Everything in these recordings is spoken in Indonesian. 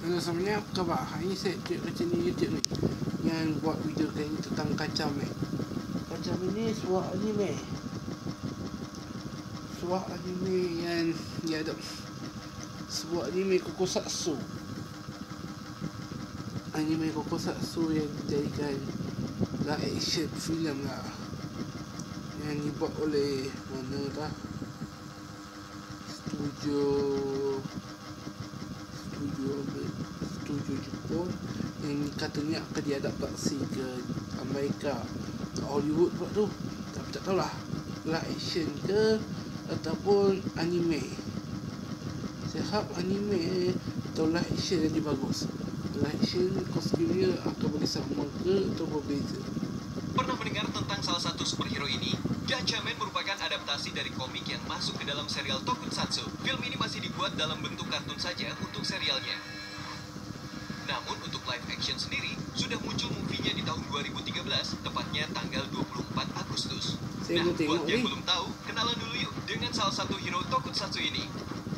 Halo semuanya, apa khabar? Hari ni saya cek kat channel YouTube ni yang buat video kali ni tentang Kacang Man. Kacang Man ni sebuah anime yang dia ada sebuah anime Kokusatsu. Anime Kokusatsu yang dijadikan live action film lah, yang dibuat oleh mana dah? Studio Jepun yang katanya akan diadaptasi ke Amerika, ke Hollywood pula tu. Tapi tak tahulah live action ke ataupun anime. Saya harap anime atau live action jadi bagus. Live action kostum dia akan bagi sama ke atau berbeza. Pernah mendengar tentang salah satu superhero ini? Gatchaman merupakan adaptasi dari komik yang masuk ke dalam serial Tokusatsu. Film ini masih dibuat dalam bentuk kartun saja untuk serialnya. Namun untuk live action sendiri, sudah muncul movie-nya di tahun 2013, tepatnya tanggal 24 Agustus. Nah, buat yang belum tahu, kenalan dulu yuk dengan salah satu hero Tokusatsu ini.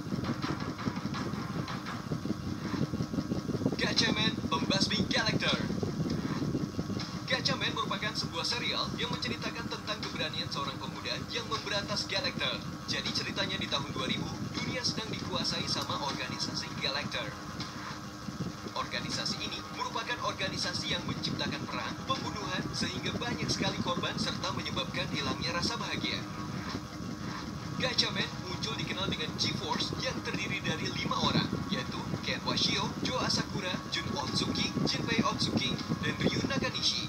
Gatchaman Pembasmi Galactor. Gatchaman merupakan sebuah serial yang menceritakan tentang keberanian seorang pemuda yang memberantas Galactor. Jadi ceritanya di tahun 2000, dunia sedang dikuasai sama organisasi Galactor. Organisasi ini merupakan organisasi yang menciptakan perang, pembunuhan, sehingga banyak sekali korban serta menyebabkan hilangnya rasa bahagia. Gatchaman muncul dikenal dengan G-Force yang terdiri dari 5 orang, yaitu Ken Washio, Joe Asakura, Jun Otsuki, Jinpei Otsuki, dan Ryu Nakanishi.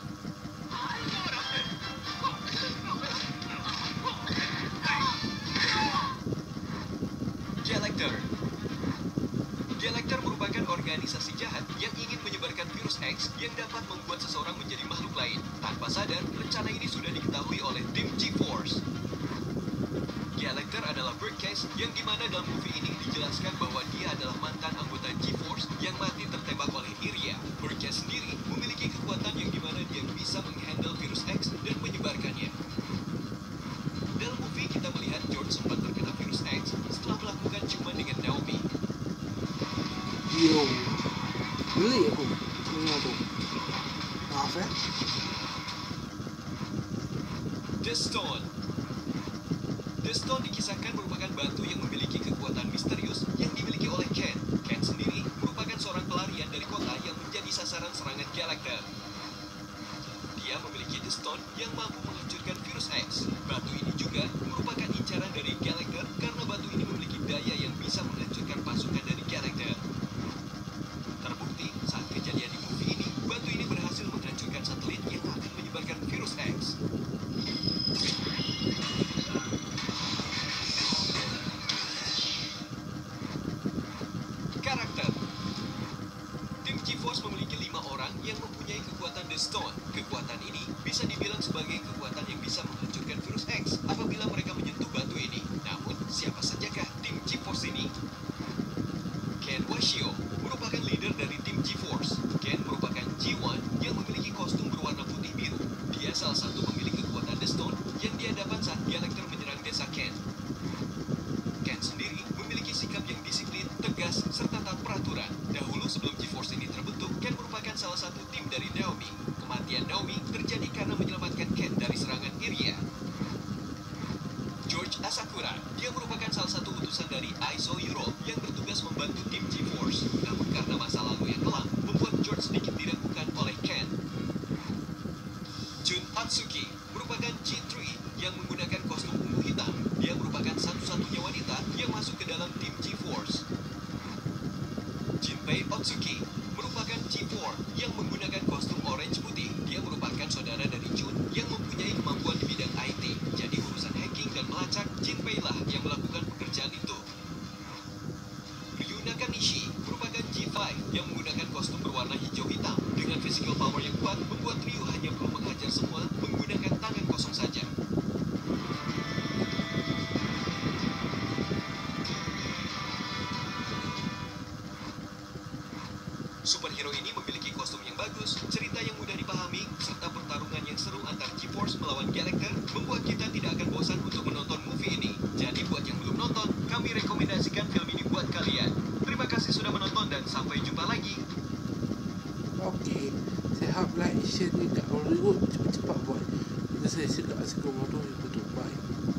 Galactor merupakan organisasi jahat yang ingin menyebarkan virus X yang dapat membuat seseorang menjadi makhluk lain. Tanpa sadar, rencana ini sudah diketahui oleh tim G-Force. Galactor adalah Birdcage yang dimana dalam movie ini dijelaskan bahwa dia adalah mantan anggota G-Force yang mati tertembak oleh Iria. Birdcage sendiri memiliki kekuatan yang dimana dia bisa menghandle virus X dan menyebarkannya. Dalam movie kita melihat George sempat terkena virus X setelah melakukan ciuman dengan Naomi. Yo, beli aku dengar tu. Maaf ya. The Stone. The Stone dikisahkan merupakan batu yang memiliki kekuatan misterius yang dimiliki oleh Ken. Ken sendiri merupakan seorang pelarian dari kota yang menjadi sasaran serangan Galactor. Dia memiliki The Stone yang mampu menghancurkan virus X. Batu ini juga merupakan incaran dari Galactor karena batu ini memiliki daya yang bisa menghancurkan pasukan dari Galactor. Terbukti saat kejadian di movie ini, batu ini berhasil menghancurkan satelit yang akan menyebarkan virus X. Karakter. Tim G-Force memiliki 5 orang yang mempunyai kekuatan The Stone. Kekuatan ini bisa dibilang sebagai kekuatan yang bisa menghancurkan virus X apabila mereka menyentuh batu ini. Namun, siapa sajakah tim G-Force ini? Ken Washio merupakan leader dari tim G-Force. Ken merupakan G1 yang memiliki kostum berwarna putih biru. Dia salah satu pemilik kekuatan The Stone yang dia dapat saat Galactor menyerang desa Ken. Ken sendiri memiliki sikap yang disiplin, tegas, serta taat peraturan. Dahulu sebelum G-Force ini terbentuk, Ken merupakan salah satu tim dari Naomi. Kematian Naomi terjadi karena menyelamatkan Ken dari serangan Iria. George Asakura, dia merupakan salah satu utusan dari ISO Europe yang bertugas membantu tim G-Force. Namun karena masa lalu yang kelam, membuat George sedikit diragukan oleh Ken. Jun Otsuki merupakan G3 yang menggunakan kostum ungu hitam. Dia merupakan satu-satunya wanita yang masuk ke dalam tim G-Force. Jinpei Otsuki merupakan G4 yang menggunakan kostum orange putih. Dia merupakan saudara dari Jun yang mempunyai kemampuan di bidang IT. Jadi urusan hacking dan melacak, Jinpei lah yang melakukan pekerjaan itu. Ryu Nakanishi merupakan G5 yang menggunakan kostum berwarna hijau hitam. Dengan physical power yang kuat, membuat Ryu hanya perlu menghajar semua menggunakan tangan kosong saja. Superhero ini memiliki kostum yang bagus, cerita yang mudah dipahami, serta pertarungan yang seru antar G-Force melawan Galactor membuat kita tidak akan bosan untuk menonton movie ini. Jadi buat yang belum nonton, kami rekomendasikan film ini buat kalian. Terima kasih sudah menonton dan dan sampai jumpa lagi. Okey, saya haraplah action ni kat Hollywood cepat-cepat buat. Bila saya suka Assalamualaikum warahmatullahi wabarakatuh. Bye.